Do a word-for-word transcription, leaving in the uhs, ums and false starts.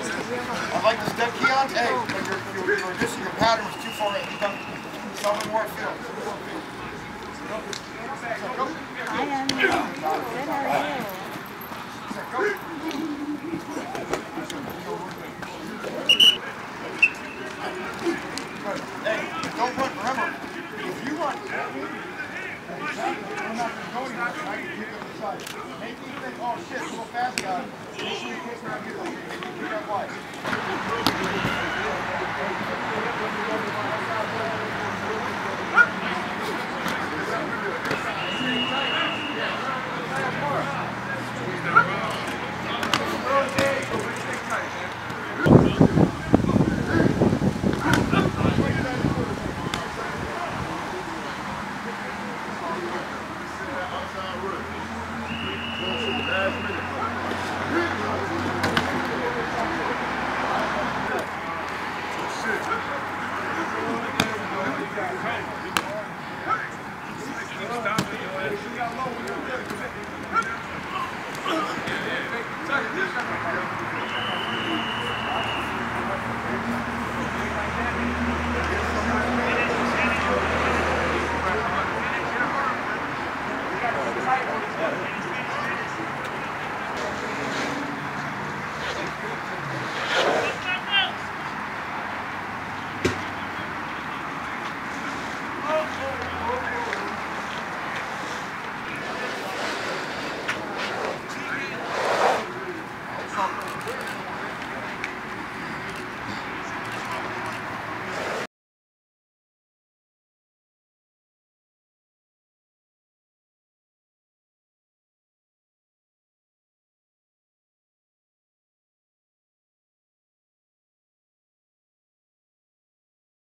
I'd like to step key on. Hey, but you're, you're, you're reducing your pattern was too far in. Tell me more field. I am. Good, how are you? Hey, don't run. Remember, if you run, I'm not going to go anywhere. I can kick up the side. Make me think, oh shit, so fast, guy. Make sure you kick around here. Make me kick out wide. Stop it.